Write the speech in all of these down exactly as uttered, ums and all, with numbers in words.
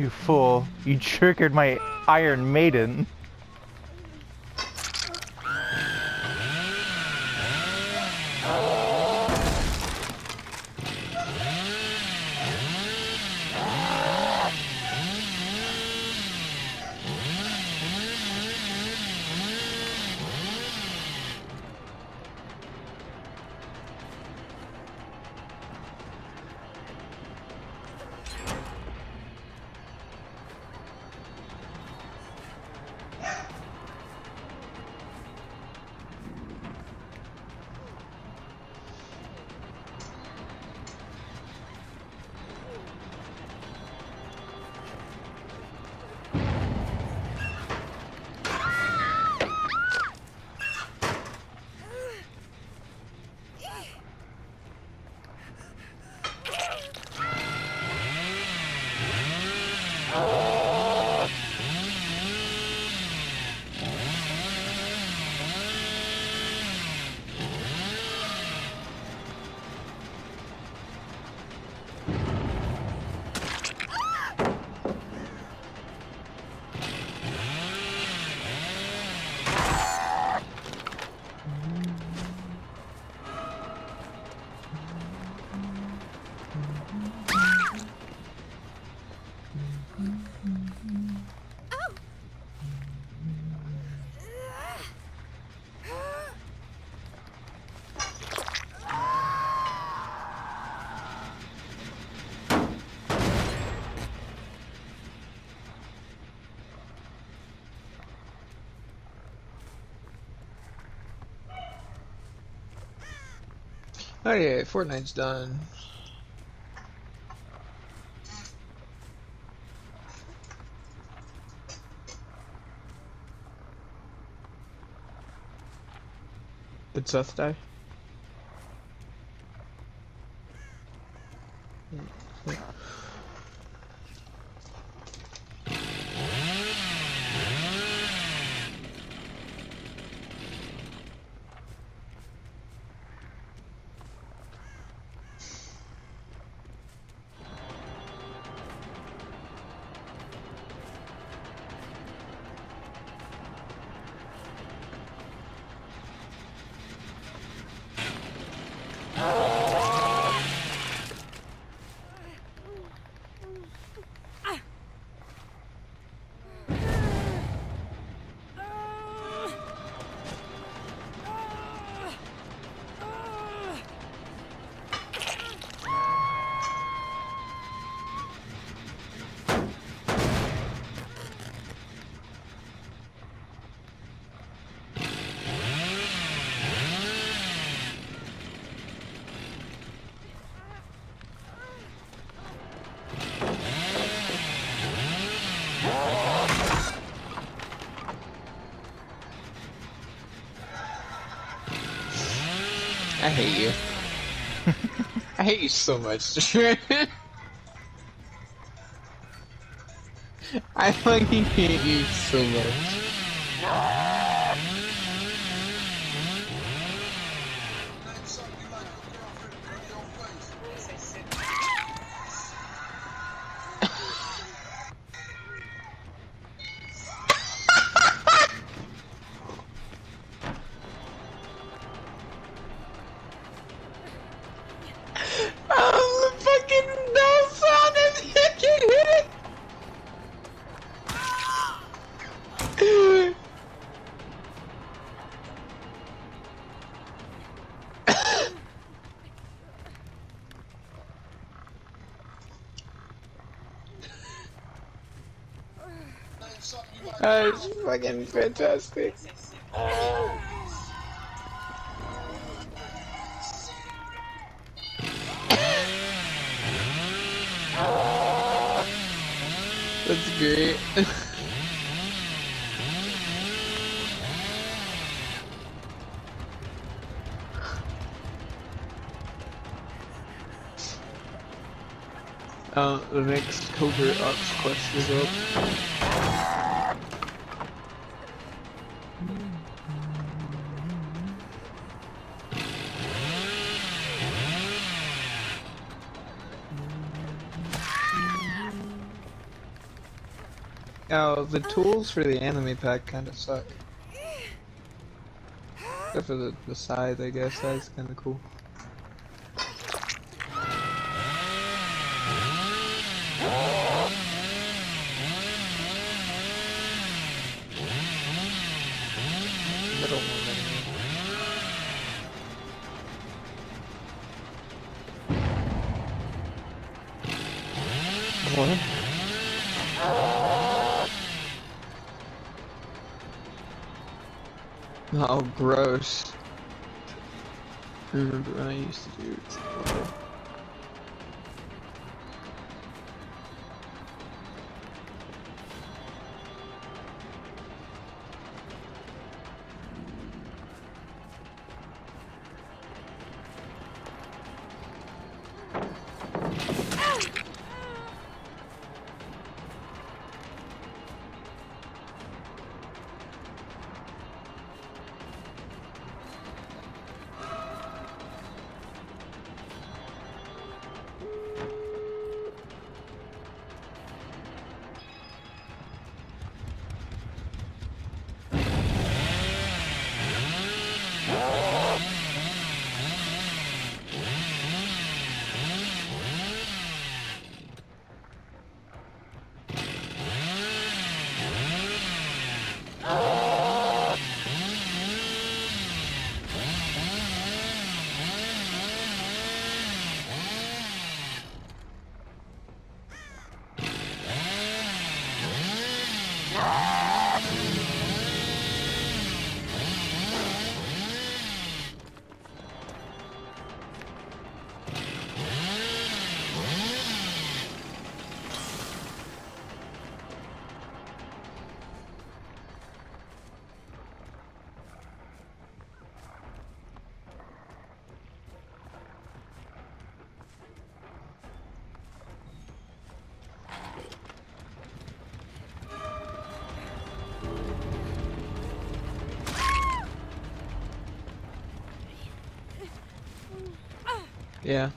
You fool. You triggered my Iron Maiden. Oh yeah, Fortnite's done. Did Seth die? I hate you. I hate you so much. I fucking hate you so much. Oh, the fucking no sound is hitting it. That's fucking fantastic. That's great. uh, the next covert ops quest is up. Oh, the tools for the anime pack kind of suck. Except for the, the scythe, I guess. That's kind of cool. Middle one, anyway. What? Oh, gross. I remember when I used to do it. Yeah.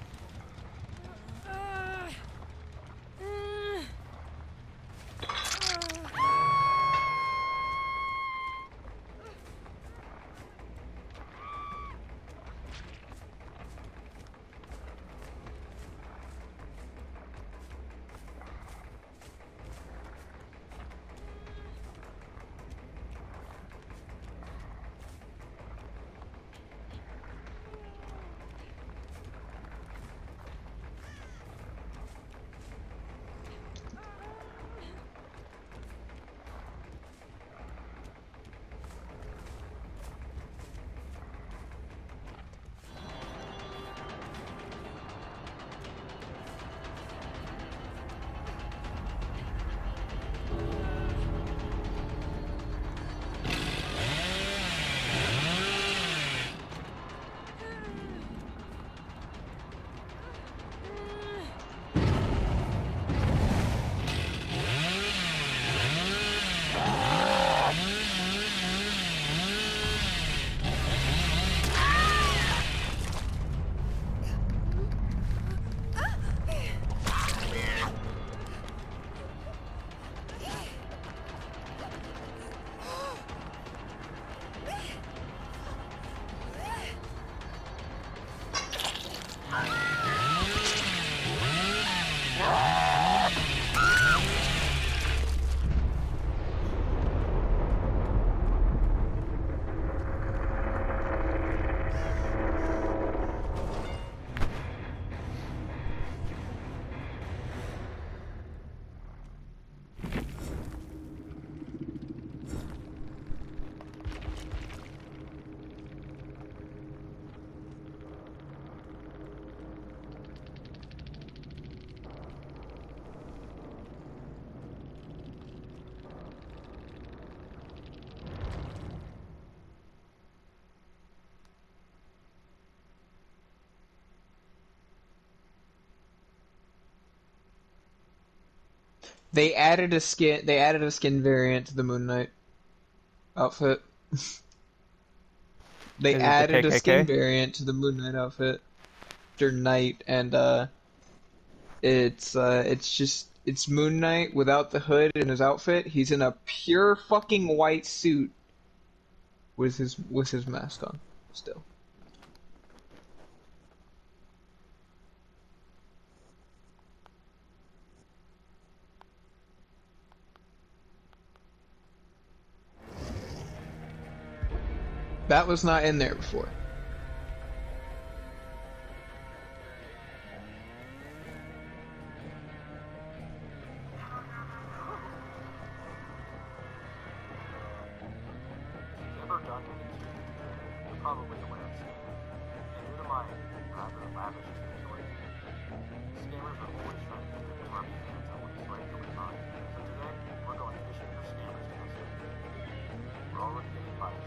They added a skin. They added a skin variant to the Moon Knight outfit. They Is it the added a skin K K K? variant to the Moon Knight outfit. After Knight, and uh, it's uh, it's just It's Moon Knight without the hood in his outfit. He's in a pure fucking white suit with his with his mask on still. That was not in there before. Never done anything. You're probably aware of scammers. And due to my rather lavish choice, scammers are always trying to get corrupt fans on what's right to on. So today, we're going fishing for scammers in this video. We're already getting bites.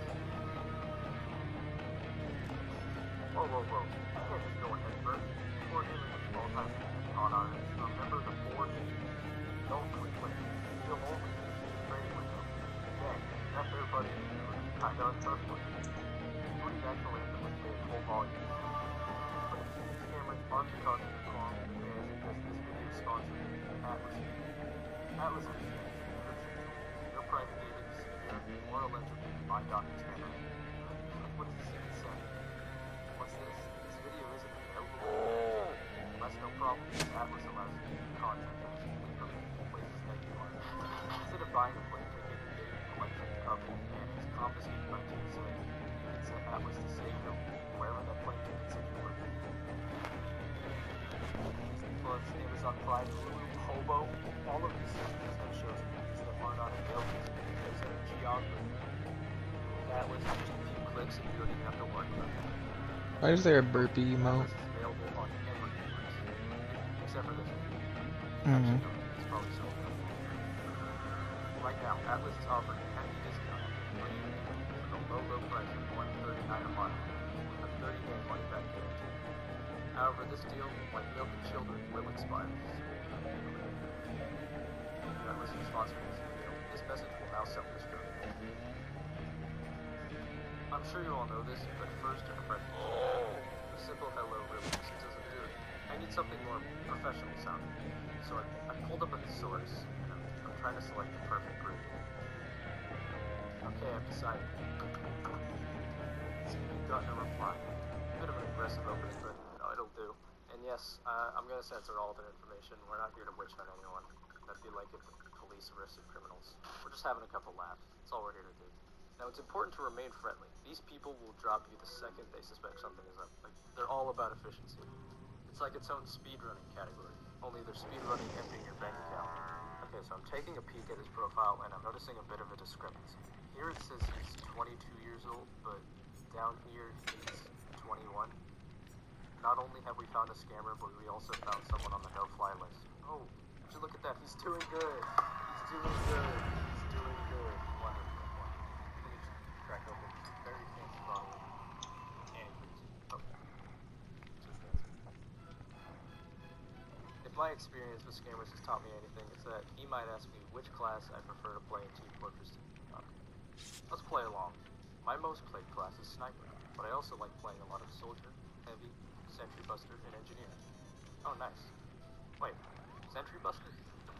Whoa, whoa, whoa. I can't just go ahead first. Before dealing with small-time con artists, remember the four Ds. Don't click with them. You'll only be trading with them. Then, that's everybody in the kind of untrustworthy. Including actual anthem with a whole volume. But these scammers aren't causing a wrong because this video is sponsored Atlas. Atlas is a encryption tool. No private data is secure or illegible by DocuSign. What does this even say? What's this? This video isn't available. That's no problem. Atlas allows you to view content that was completely from places that you are. Instead of buying a plane ticket and getting a collection of copies and it's confiscated by T S A, you can set Atlas to save them wherever that plane ticket said you were. Disney Plus, Amazon Prime, Hulu, Hobo, all of these systems have shows and movies that are not available because of geography. Atlas is just a few clicks and you don't even have to worry about that. Why is there a burpee emote? Atlas is available on every device, except for this one. Mm-hmm. Actually, no, it's probably so. Right now, Atlas is offering a hefty discount on the free for the low, low price of one hundred thirty-nine dollars a month with a thirty day money-back guarantee. However, this deal, like milk and children, will expire. Atlas is sponsoring this video. This message will now self-destruct. I'm sure you all know this, but first a correction. A simple hello really just doesn't do it. I need something more professional sounding. So I, I pulled up a thesaurus, and I'm, I'm trying to select the perfect group. Okay, I've decided. See, we've gotten a reply. A bit of an aggressive opening, but you know, it'll do. And yes, uh, I'm gonna censor all their information. We're not here to witch hunt anyone. That'd be like if the police arrested criminals. We're just having a couple laughs. That's all we're here to do. Now, it's important to remain friendly. These people will drop you the second they suspect something is up. Like, they're all about efficiency. It's like its own speedrunning category, only they're speedrunning emptying your bank account. Okay, so I'm taking a peek at his profile, and I'm noticing a bit of a discrepancy. Here it says he's twenty-two years old, but down here he's twenty-one. Not only have we found a scammer, but we also found someone on the no-fly list. Oh, would you look at that? He's doing good. He's doing good. He's doing good. Wonderful. Crack open. Very fancy bottle. And okay. Just if my experience with scammers has taught me anything, it's that he might ask me which class I prefer to play in Team Fortress two. Okay. Let's play along. My most played class is Sniper, but I also like playing a lot of Soldier, Heavy, Sentry Buster, and Engineer. Oh, nice. Wait, Sentry Buster?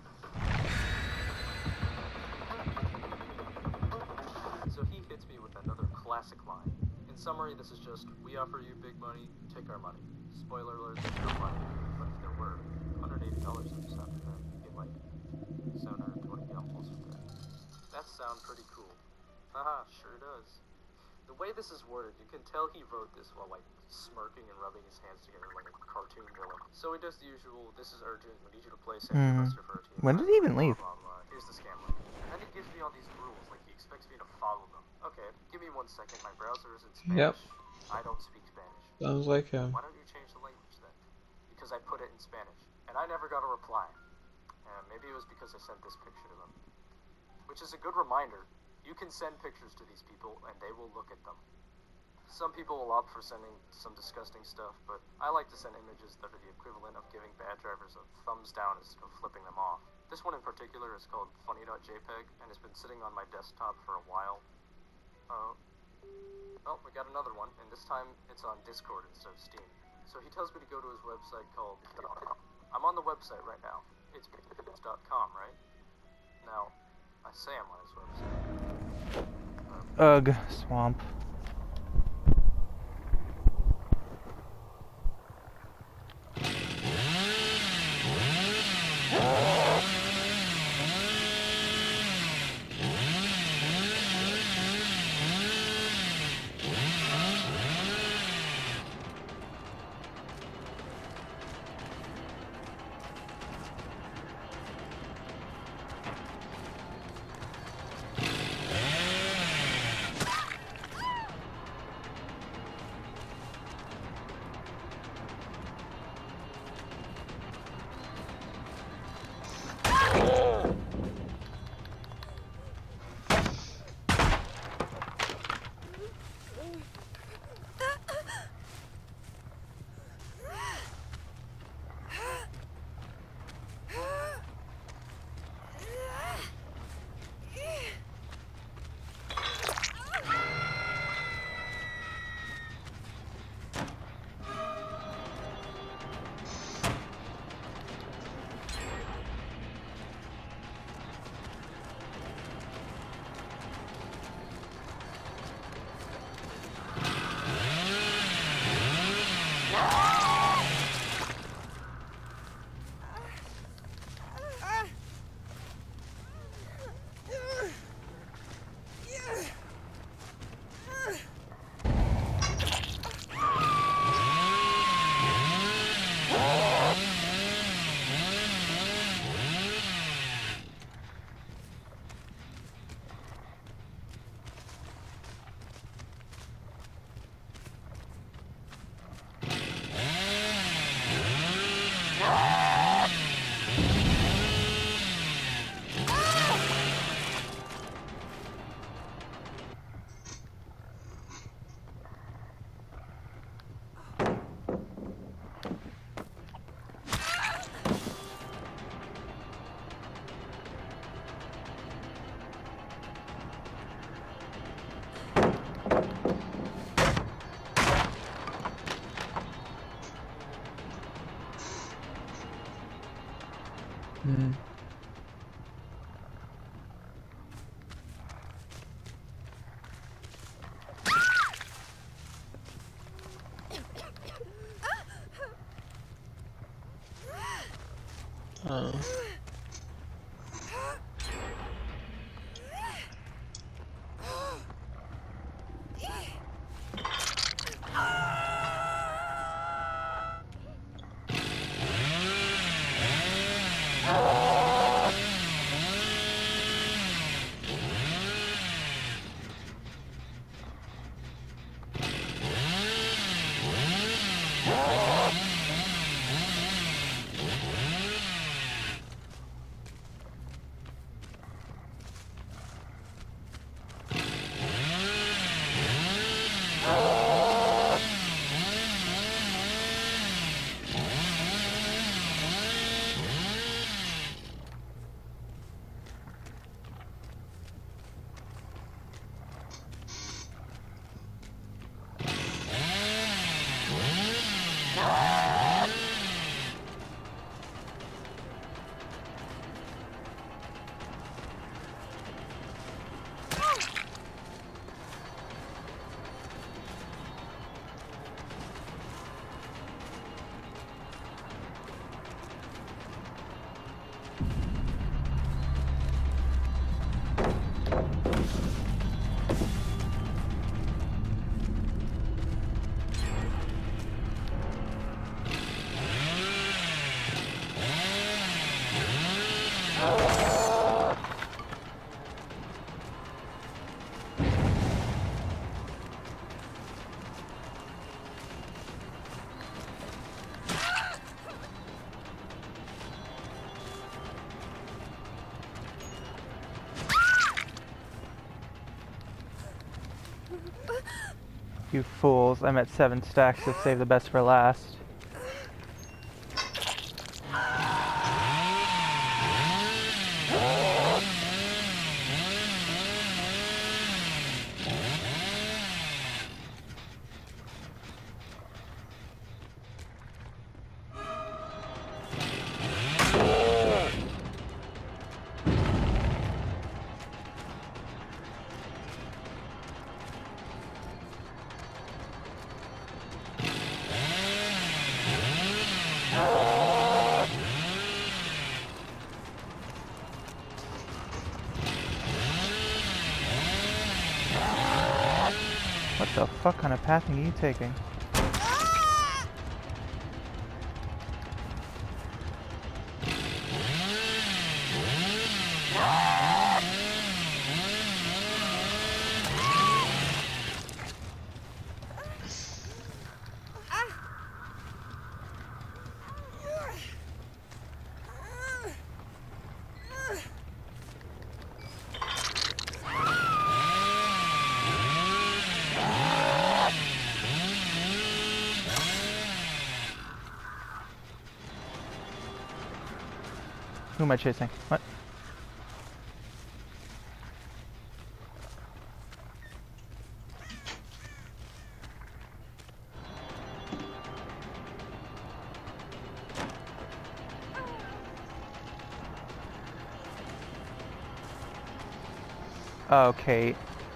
So he hits me with another classic line. In summary, this is just, we offer you big money, take our money. Spoiler alert, there's no money, but if there were, one hundred eighty dollars I just after that, you get like seven hundred twenty almost with that. That sounds pretty cool. Haha, sure does. The way this is worded, you can tell he wrote this while like smirking and rubbing his hands together like a cartoon villain. So he does the usual, this is urgent, we need you to play Sentry Mm. Buster for our team. When did he even Blah, leave? blah, blah. Here's the scam link. And then he gives me all these rules, like he expects me to follow them. Okay, give me one second, my browser is in Spanish. Yep. I don't speak Spanish. Sounds like him. Why don't you change the language then? Because I put it in Spanish. And I never got a reply. Uh, maybe it was because I sent this picture to them. Which is a good reminder. You can send pictures to these people, and they will look at them. Some people will opt for sending some disgusting stuff, but I like to send images that are the equivalent of giving bad drivers a thumbs down instead of flipping them off. This one in particular is called funny.jpg, and has been sitting on my desktop for a while. Uh, well, we got another one, and this time it's on Discord instead of Steam. So he tells me to go to his website called... I'm on the website right now. it's it's dot com, right? Now, I say I'm on his website. Um, Ugh, swamp. Hmm. Oh. You fools, I'm at seven stacks, so save the best for last. fuck kind of pathing are you taking? Who am I chasing? What? Okay.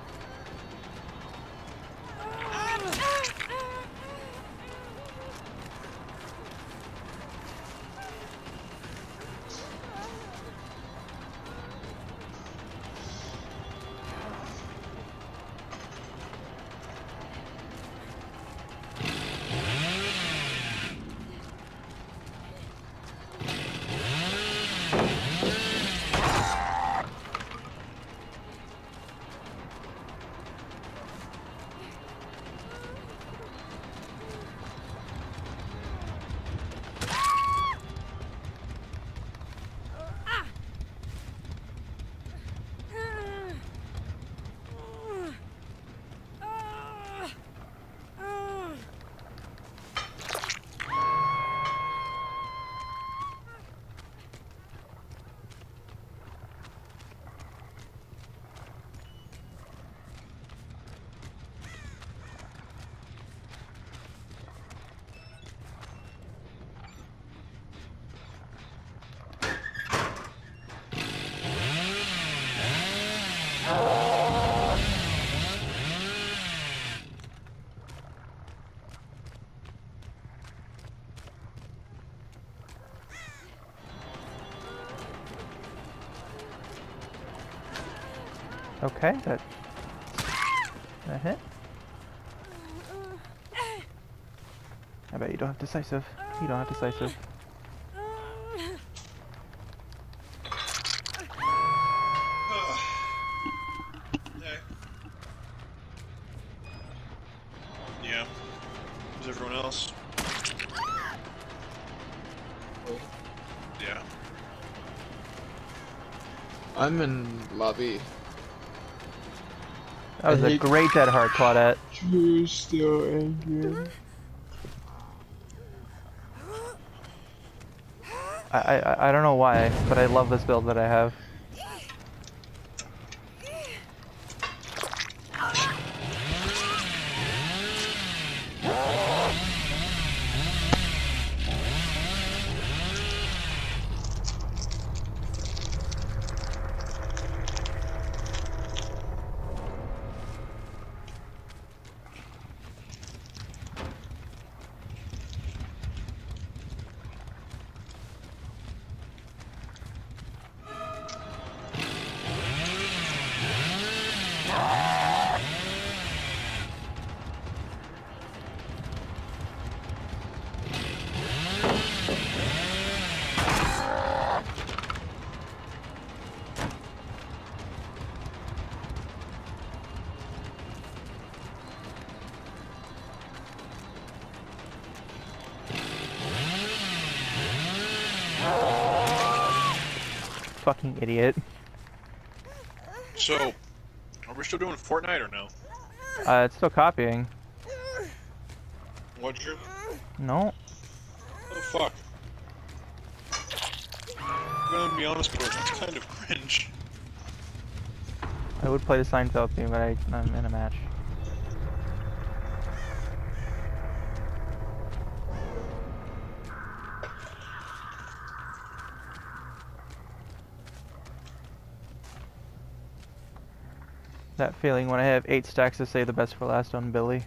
Okay, that that hit. I bet you don't have decisive. You don't have decisive. Hey. Yeah. Who's everyone else? Yeah. I'm in lobby. That was I a hate- great dead heart, Claudette. You're still angry. I, I I don't know why, but I love this build that I have. Fucking idiot. So, are we still doing Fortnite or no? Uh, it's still copying. What'd you? No. Oh fuck. I'm gonna be honest, bro. It's kind of cringe. I would play the Seinfeld theme, but I, I'm in a match. That feeling when I have eight stacks to save the best for last on Billy.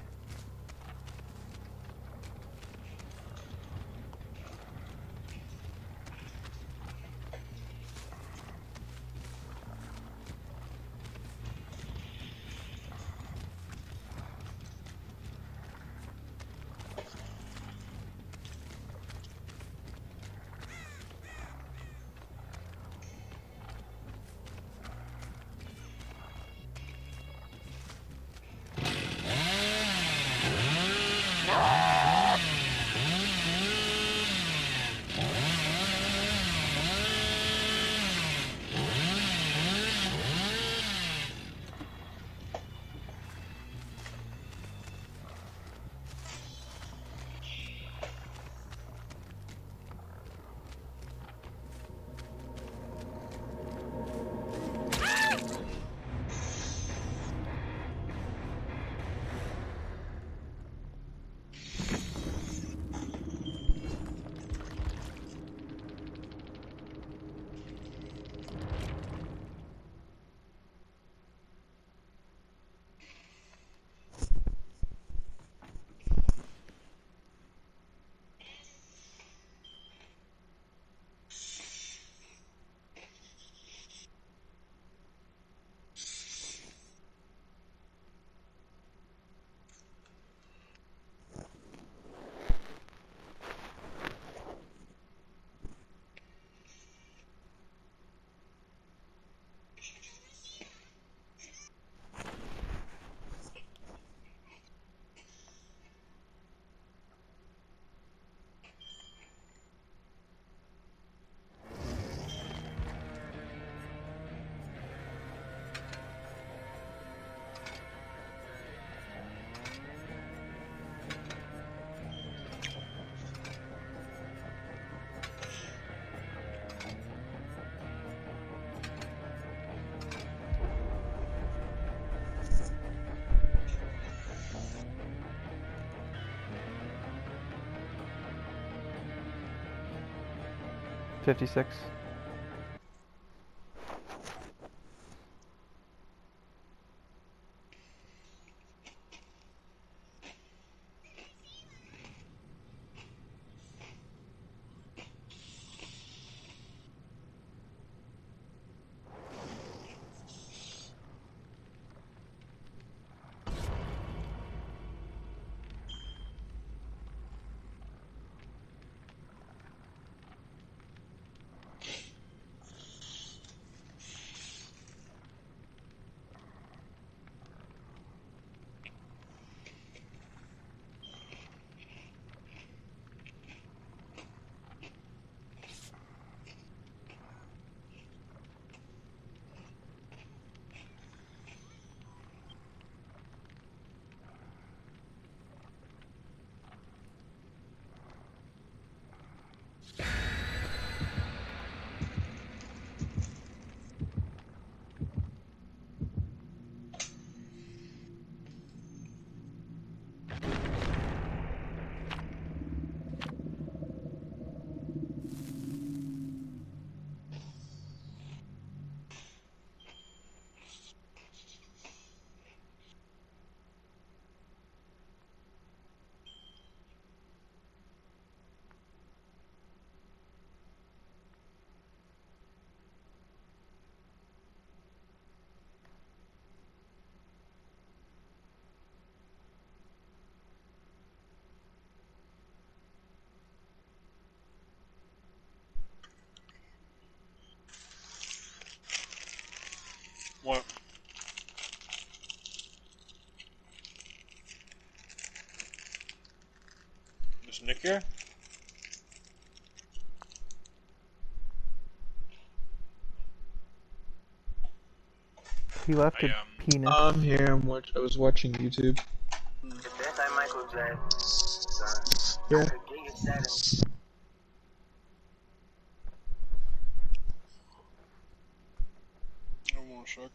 fifty-six. What? Is Nick here? He left I, a um, penis. I'm here. I'm watch I was watching YouTube. If that's like Michael Jackson, Yeah. I could get you status. I won't shock.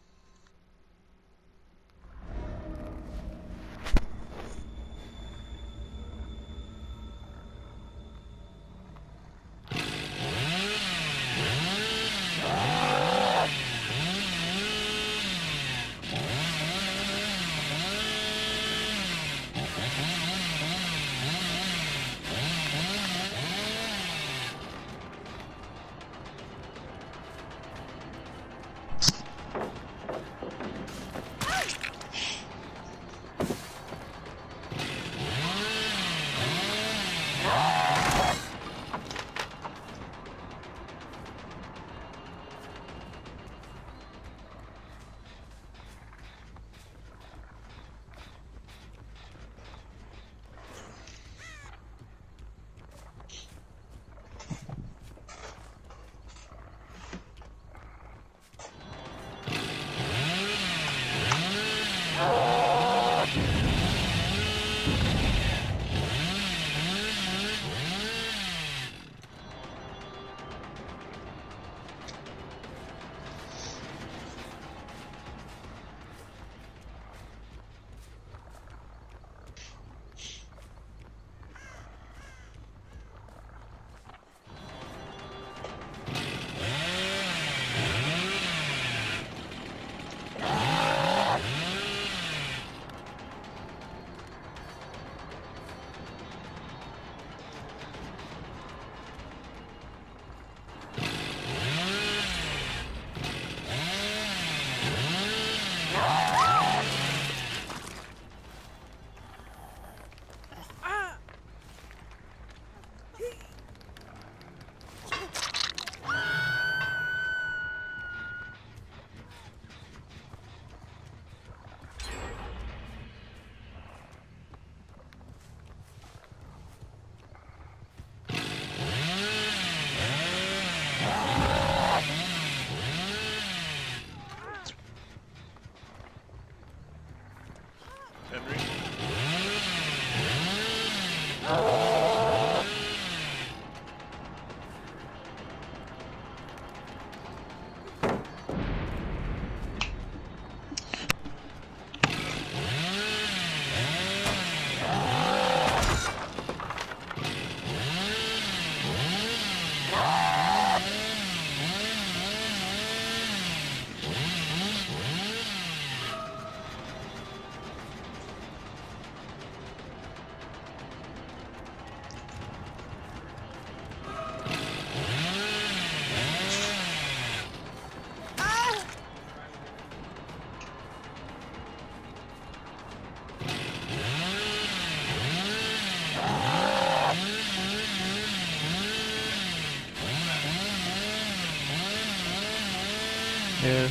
Henry? Ah! Yeah.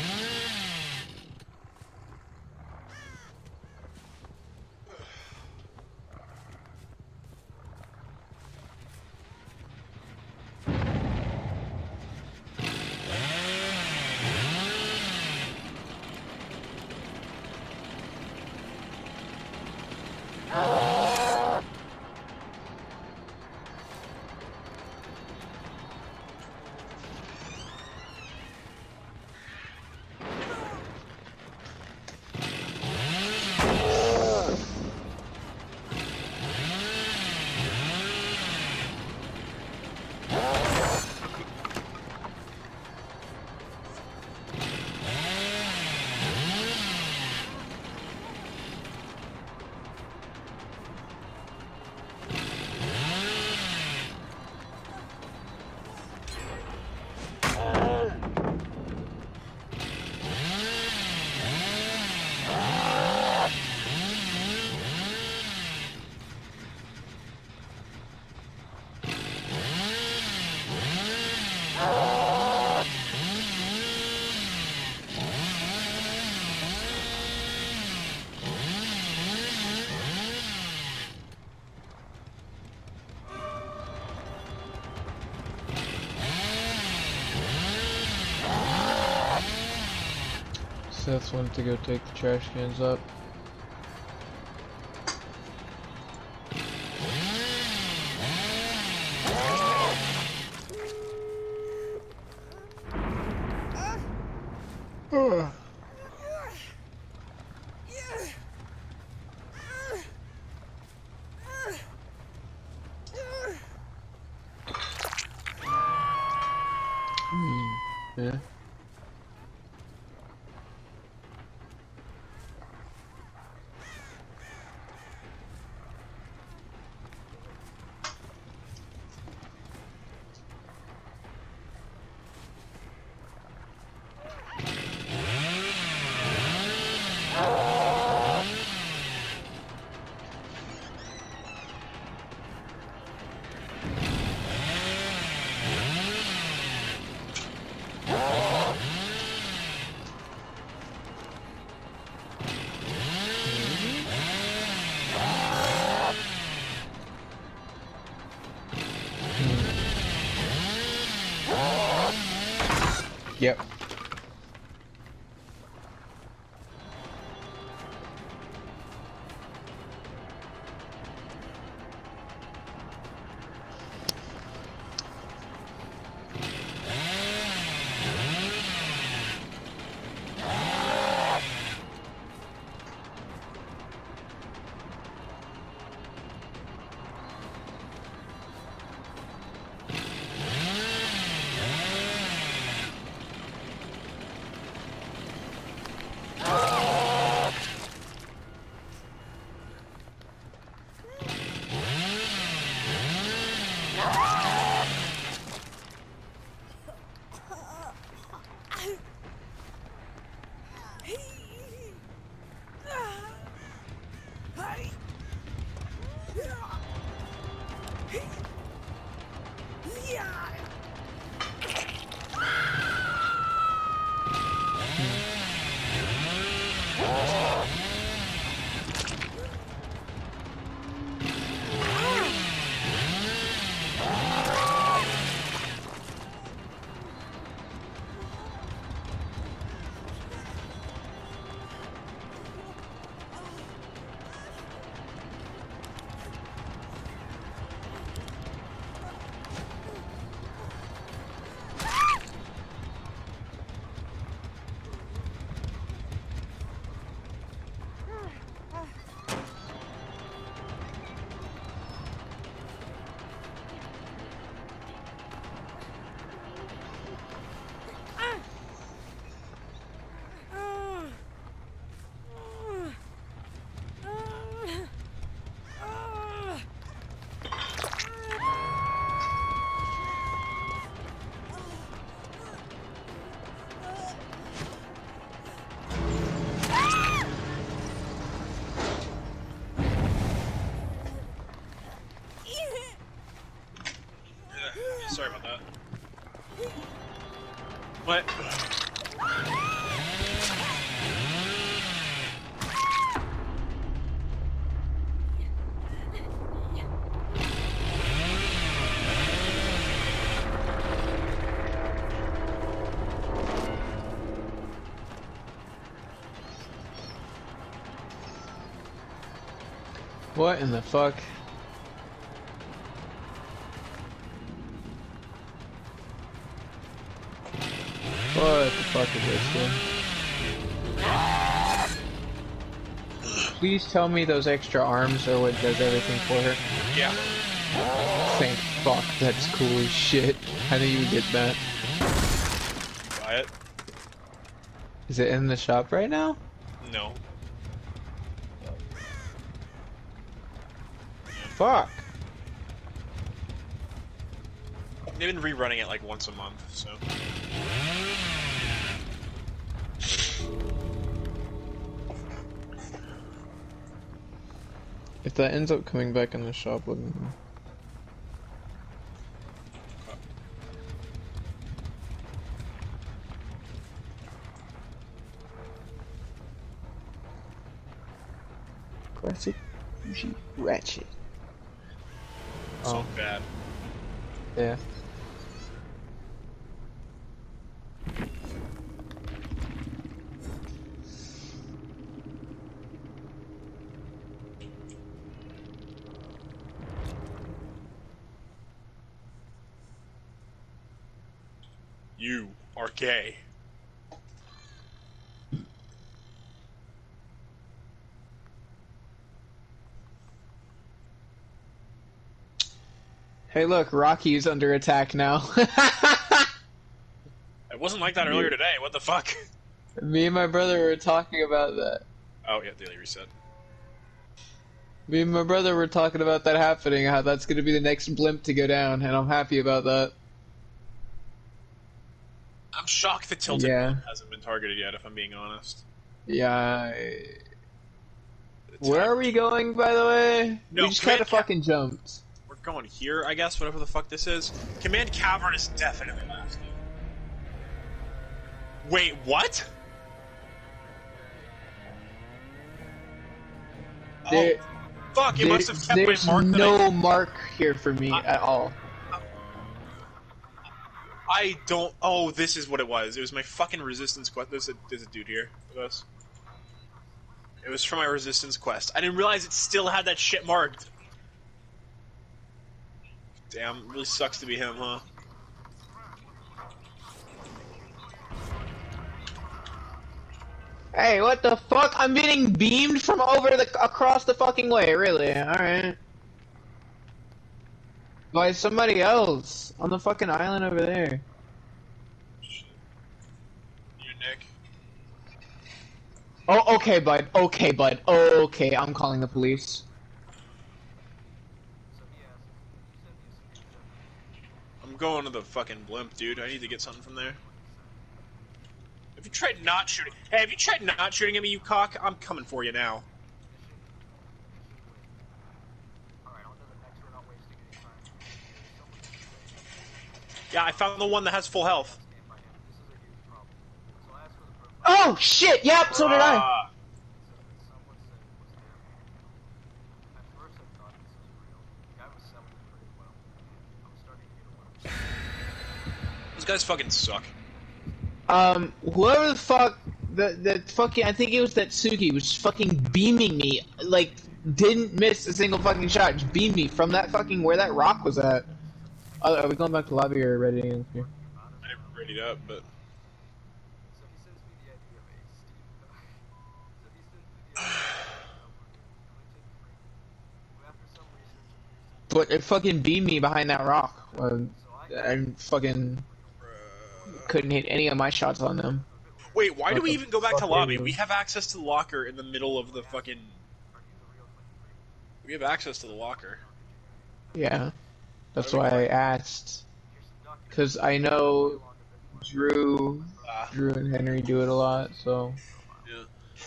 Seth went to go take the trash cans up. Hmm. Yeah. Yep. Sorry about that. What? What in the fuck? What the fuck is this, dude? Please tell me those extra arms are what does everything for her. Yeah. Thank fuck, that's cool as shit. I didn't even get that. Buy it? Is it in the shop right now? No. Fuck. They've been rerunning it like once a month, so. If that ends up coming back in the shop, let me know. Classic Uchi Ratchet. So Oh. bad. Yeah. You are gay. Hey look, Rocky's under attack now. It wasn't like that earlier today. What the fuck? Me and my brother were talking about that. Oh yeah, daily reset. Me and my brother were talking about that happening, how that's gonna be the next blimp to go down, and I'm happy about that. I'm shocked the tilted Yeah. blimp hasn't been targeted yet, if I'm being honest. Yeah. I- It's Where not- are we going, by the way? No, we just Command kinda Cap- fucking jumped. We're going here, I guess, whatever the fuck this is. Command Cavern is definitely last. Wait, what? There, Oh, fuck, it there- must have kept my there's mark that no I... mark here for me I- at all. I don't... Oh, this is what it was. It was my fucking resistance quest. There's a, there's a dude here with us. It was for my resistance quest. I didn't realize it still had that shit marked. Damn, it really sucks to be him, huh? Hey, what the fuck? I'm getting beamed from over the across the fucking way, really? Alright. By somebody else on the fucking island over there. Shit. You, Nick. Oh, okay, bud. Okay, bud. Okay, I'm calling the police. I'm going to the fucking blimp, dude. I need to get something from there. Have you tried not shooting? Hey, have you tried not shooting at me, you cock? I'm coming for you now. Yeah, I found the one that has full health. Oh, shit! Yep, so did I. Ah, those guys fucking suck. Um, whoever the fuck, the, the fucking, I think it was that Suki was fucking beaming me, like, didn't miss a single fucking shot, just beamed me from that fucking, where that rock was at. Oh, are we going back to lobby or ready in here? I never readied up, but... But it fucking beamed me behind that rock. Uh, I fucking couldn't hit any of my shots on them. Wait, why do What we the even go back to fuck lobby? are you- We have access to the locker in the middle of the fucking... We have access to the locker. Yeah. That's What why are we I asked. Cause I know Drew, Ah, Drew and Henry do it a lot, so. yeah.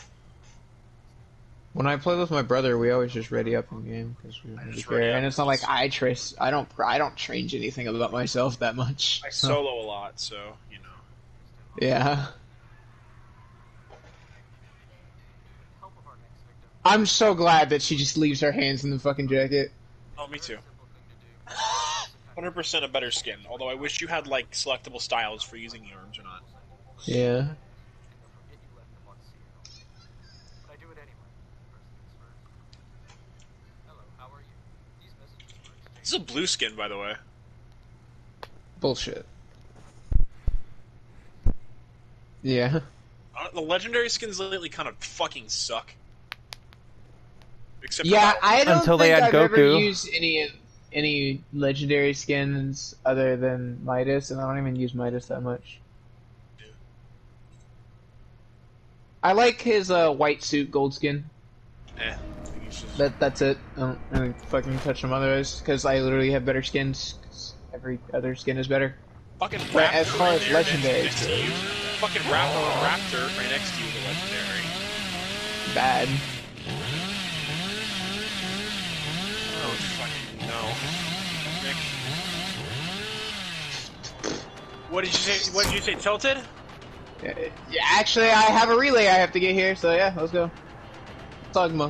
When I play with my brother, we always just ready up in game because we I want to be just ready fair, up and it's not like because- I trace. I don't. I don't change anything about myself that much. I so. solo a lot, so, you know. Yeah. I'm so glad that she just leaves her hands in the fucking jacket. Oh, me too. one hundred percent a better skin, although I wish you had, like, selectable styles for using the arms or not. Yeah. This is a blue skin, by the way. Bullshit. Yeah. Uh, the legendary skins lately kind of fucking suck. Except Yeah, for I don't Until they think add I've ever Goku. used any any legendary skins other than Midas, and I don't even use Midas that much. I like his uh, white suit gold skin. Eh, I think it's just... That that's it. I don't really fucking touch them otherwise, because I literally have better skins. 'Cause every other skin is better. Fucking But Raptor as far right as there legendary next, next to you. Fucking Raptor, Raptor right next to you is a legendary. Bad. Oh, fucking no. Nick. What did you say? What did you say? Tilted? Yeah, yeah, actually, I have a relay I have to get here, so yeah, let's go. Tugma.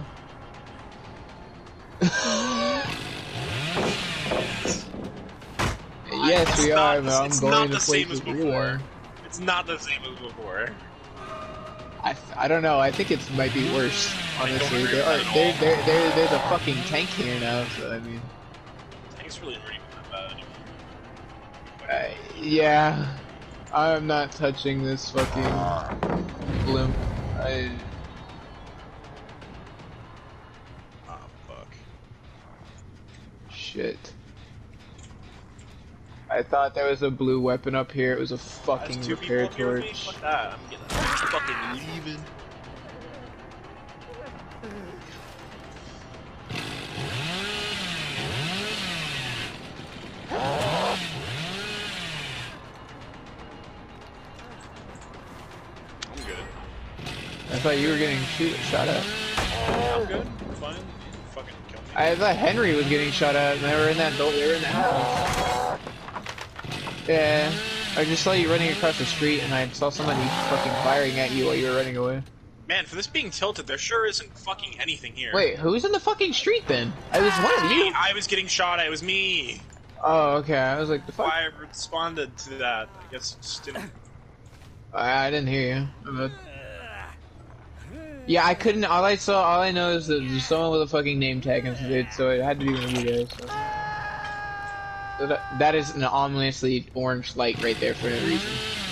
Yes, It's we not are, the- but I'm it's going not to the play same as the before. relay. It's not the same as before. I, I don't know. I think it might be worse. I don't Honestly, agree there with are, that at there, all. there, there, there's a fucking tank here now. So I mean, Thanks really not even that bad anymore. uh, yeah, I'm not touching this fucking blimp. I, Oh fuck. shit. I thought there was a blue weapon up here. It was a There's fucking two people repair up here with me? torch. Fuck that. I'm getting I'm fucking leaving. I'm good. I thought you were getting shoot, shot at. I'm good. I'm fine. You fucking kill me. I thought Henry was getting shot at, and they were in that door. They were in that house. Yeah, I just saw you running across the street, and I saw somebody fucking firing at you while you were running away. Man, for this being tilted, there sure isn't fucking anything here. Wait, who's in the fucking street then? I was one of Me, you. I was getting shot at. It was me. Oh, okay. I was like, the fuck. Why I responded to that? I guess it just didn't. I, I didn't hear you. My bad. Yeah, I couldn't. All I saw, all I know is that there's someone with a fucking name tag, and it, so it had to be one of you guys. So. So that, that is an ominously orange light right there for no reason.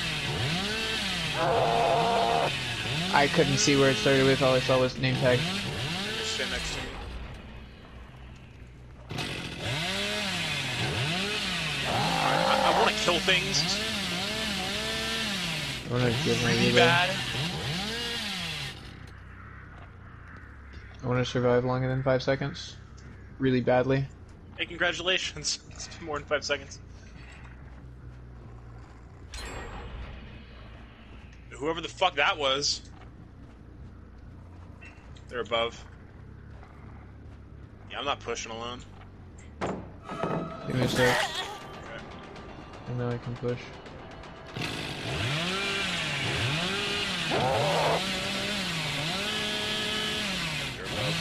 I couldn't see where it started with. All I saw was name tag. Just stand next to me. I, I want to kill things I want to give my really relay. bad. I want to survive longer than five seconds. Really badly. Hey, congratulations. It's been more than five seconds. Whoever the fuck that was. They're above. Yeah, I'm not pushing alone. Give me a sec. And now I can push. They're above.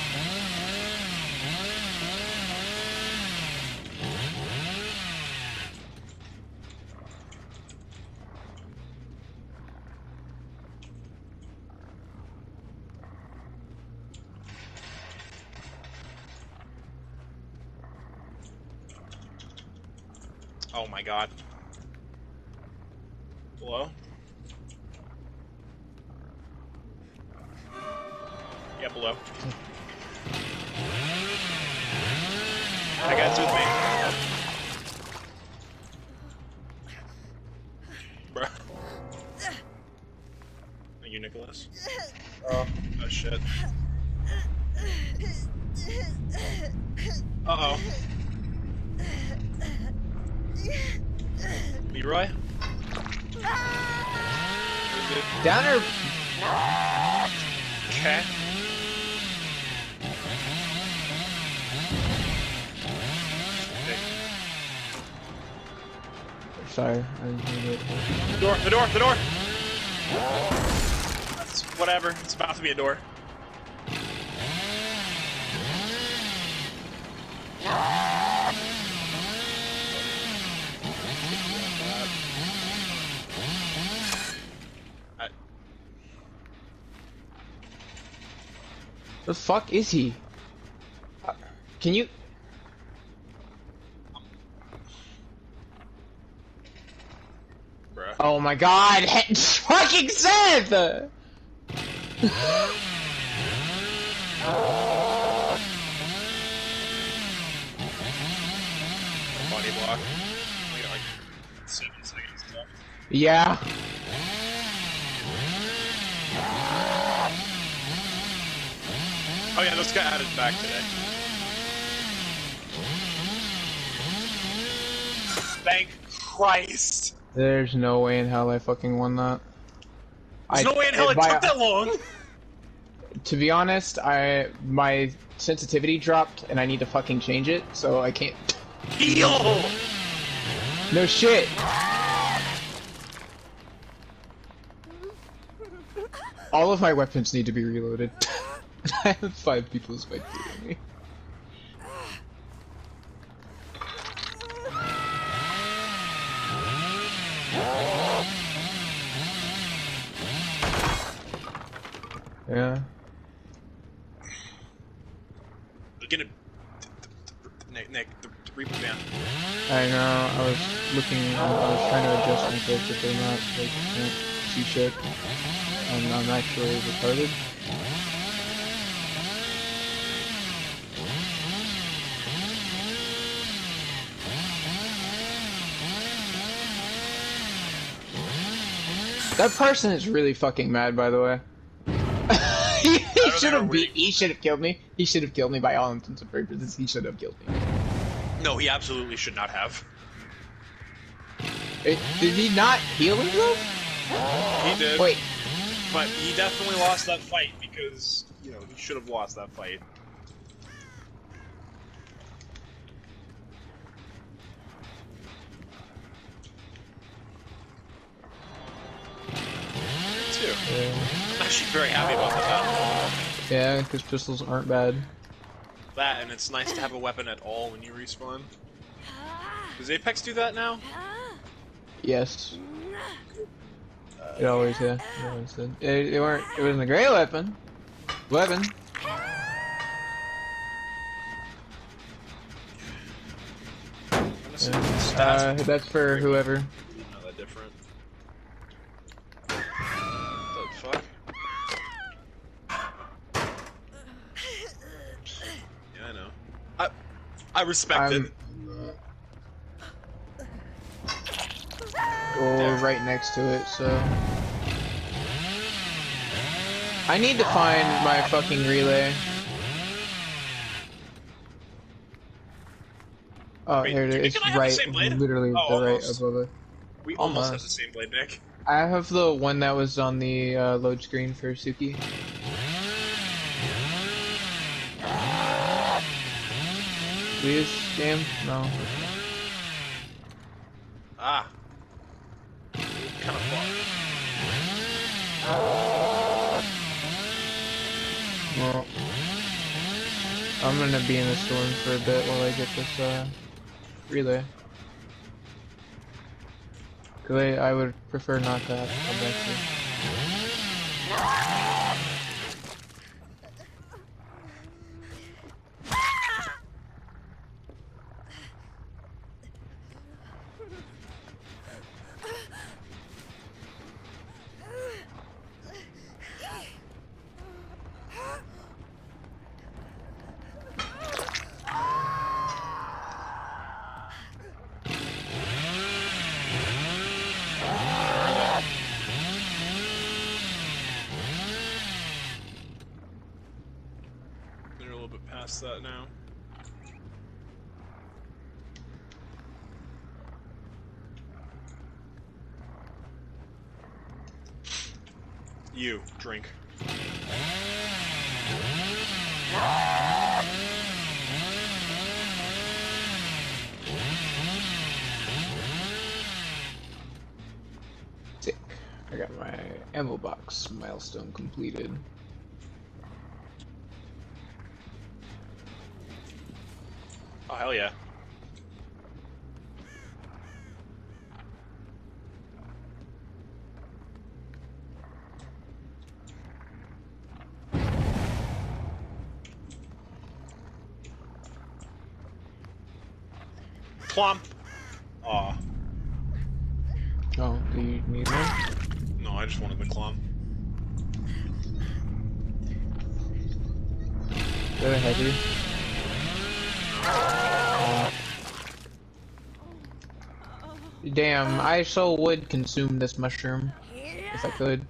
Oh my god. Hello? Yeah, below. That guy's with me. Bruh. Thank you, Nicholas. Oh, oh shit. Uh-oh. Leroy? Downer. Okay. Sorry, I didn't hear it. The door, the door, the door! That's whatever, it's about to be a door. I, The fuck is he? Uh, Can you? Oh my god, fucking Seth! Body block. We got like seven seconds left. Yeah. Oh yeah, this got added back today. Thank Christ! There's no way in hell I fucking won that. There's I, no way in hell it by- took that long! To be honest, I my sensitivity dropped and I need to fucking change it, so I can't. Heal! No shit! All of my weapons need to be reloaded. I have five people spectating me. Yeah. We're gonna... Nick, Nick, the, the Reaper van. I know, I was looking, I was trying to adjust my character but not, like, can't see shit. And I'm actually retarded. That person is really fucking mad, by the way. he he should have beat. He should have killed me. He should have killed me by all intents and purposes. He should have killed me. No, he absolutely should not have. It, did he not heal himself? He did. Wait. But he definitely lost that fight because, you know, he should have lost that fight. Too. Yeah, I'm actually very happy about that. yeah, because pistols aren't bad. That, and it's nice to have a weapon at all when you respawn. Does Apex do that now? Yes. It always, yeah. It always did. It, it weren't. It wasn't a great weapon. Weapon. Honestly, Yeah. the stats Uh, that's for whoever. not that different. The fuck? Yeah, I know. I I respect I'm- it. Or right next to it, so. I need to find my fucking relay. Oh, Wait, here it do- is. It's can I have the right, same blade? literally Oh, the right almost. above it. We almost have Almost. the same blade, Nick. I have the one that was on the uh, load screen for Suki. Please, game? No. Ah. Kind of far. Well, I'm gonna be in the storm for a bit while I get this uh, relay. Cause I, I would prefer not to have to come back here. They're a little bit past that now. You, drink. Sick. I got my ammo box milestone completed. Oh, hell yeah. Plump. Aw. Oh, do you need No, I just wanted the clump. They're heavy. Damn, I so would consume this mushroom if I could.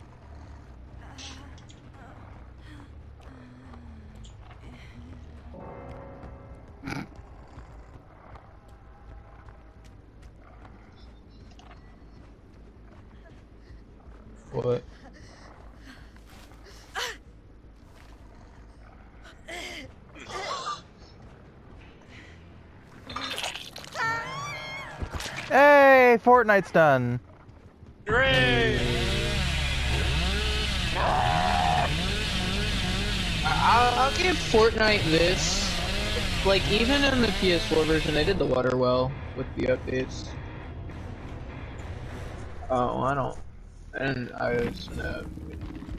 What? Hey, Fortnite's done. Hooray! I'll, I'll give Fortnite this. Like, even in the P S four version, they did the water well with the updates. Oh, I don't. And I was. Uh,